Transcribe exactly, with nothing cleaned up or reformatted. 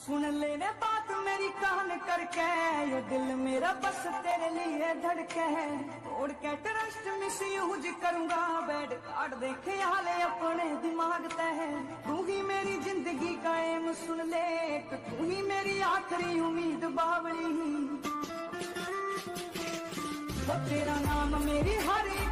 सुन लेने बात मेरी कान करके, ये दिल मेरा बस तेरे लिए धड़के है। तोड़ के ट्रस्ट मिस यूज करूंगा, बेड कार्ड दे ख्याल अपने दिमाग तय। तू ही मेरी जिंदगी का एम सुन ले, तू ही मेरी आखिरी उम्मीद बावली। तेरा नाम मेरी हर